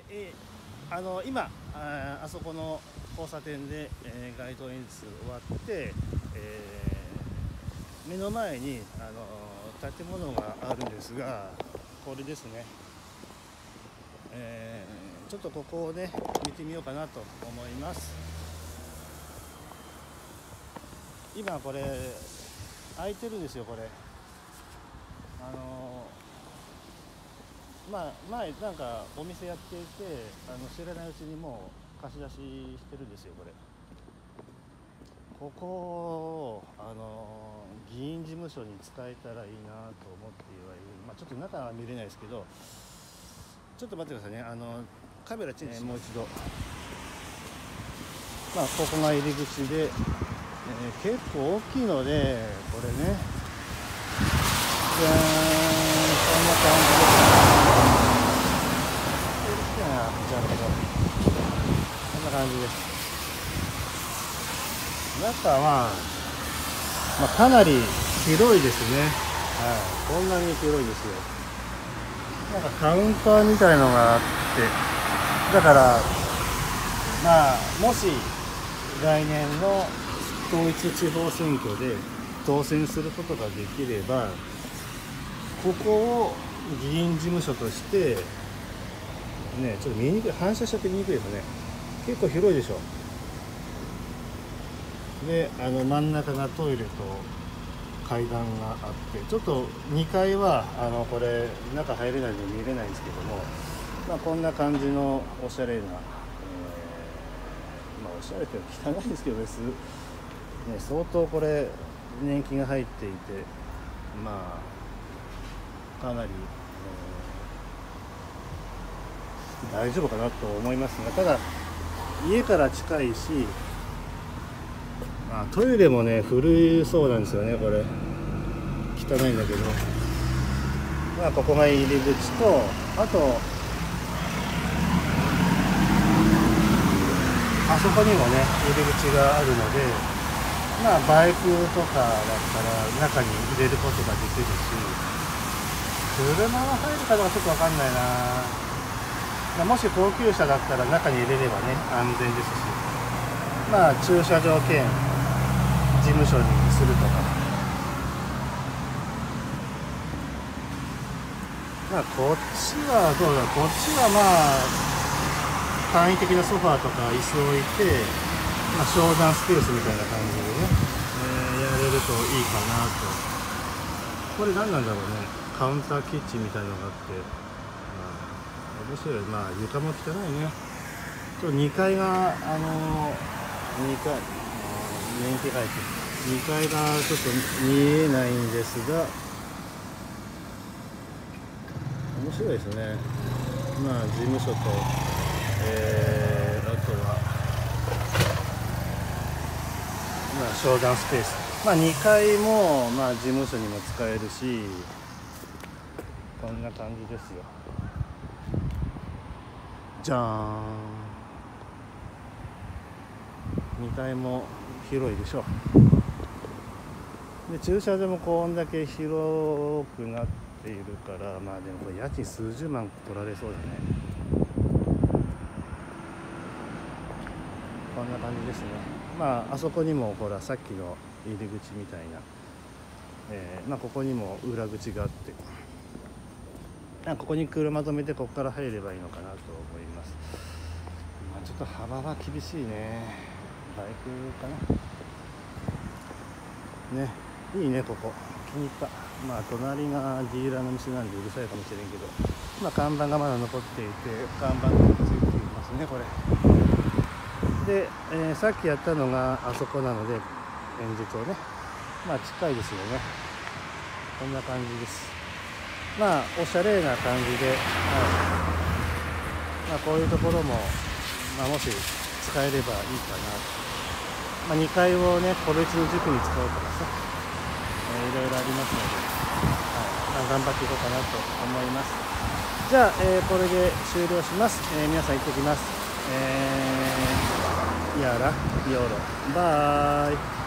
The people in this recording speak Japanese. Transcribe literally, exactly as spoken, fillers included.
えー、あの今 あ, あそこの交差点で、えー、街頭演説終わって、えー、目の前にあの建物があるんですが、これですね、えー、ちょっとここをね見てみようかなと思います。今これ開いてるんですよ。これあのまあ前なんかお店やっていて、あの知らないうちにもう貸し出ししてるんですよ。これここをあの議員事務所に使えたらいいなと思ってはいる。まあちょっと中は見れないですけど、ちょっと待ってくださいね。あのカメラチェンジします。えー、もう一度。まあここが入り口で、えー、結構大きいので、これね、じゃーん、こんな感じで、じゃあこんな感じです。中は、まあ、かなり広いですね。はい、こんなに広いですよ。なんかカウンターみたいのがあって、だからまあもし来年の統一地方選挙で当選することができれば、ここを議員事務所としてね、ちょっと見にくい、反射しちゃって見にくいですね。結構広いでしょ。で、あの真ん中がトイレと階段があって、ちょっとにかいはあのこれ中入れないので見れないんですけども、まあ、こんな感じのおしゃれな、えー、まあおしゃれって汚いですけどです、ね、相当これ年季が入っていて、まあかなり、えー、大丈夫かなと思いますが、ただ家から近いし、あ、トイレもね古そうなんですよね。これ汚いんだけど、まあここが入り口と、あとあそこにもね入り口があるので、まあバイクとかだったら中に入れることができるし、車が入るかどうかちょっと分かんないな。まあ、もし高級車だったら中に入れればね安全ですし、まあ駐車場兼事務所にするとか、まあこっちはどうだ、こっちはまあ簡易的なソファーとか椅子を置いて、まあ、商談スペースみたいな感じでね、えー、やれるといいかなと。これ何なんだろうね、カウンターキッチンみたいのがあって、まあ、面白い。まあ床も汚いね。ちょっとにかいがあのー、にかい年季書いてにかいがちょっと見えないんですが、面白いですね。まあ事務所と、えー、あとはまあ商談スペース、まあにかいもまあ事務所にも使えるし、こんな感じですよ。じゃーん、にかいも広いでしょう。で駐車場もこんだけ広くなっているから、まあでもこれ家賃数十万取られそうだね。こんな感じですね。まああそこにもほらさっきの入り口みたいな、えー、まあここにも裏口があって、ここに車止めてここから入ればいいのかなと思います。まあ、ちょっと幅は厳しいね。バイクかなね。いいね、ここ気に入った。まあ隣がディーラーの店なんでうるさいかもしれんけど、まあ看板がまだ残っていて、看板がついていますね、これで、えー、さっきやったのがあそこなので、演説をね、まあ近いですよね。こんな感じです。まあおしゃれな感じで、はい、まあこういうところも、まあ、もし使えればいいかなと。まあ、にかいをね個別の塾に使おうとかさ、いろいろありますので、はい、まあ、頑張っていこうかなと思います。じゃあ、えー、これで終了します。えー、皆さん行ってきます。えー、やらよろバイ。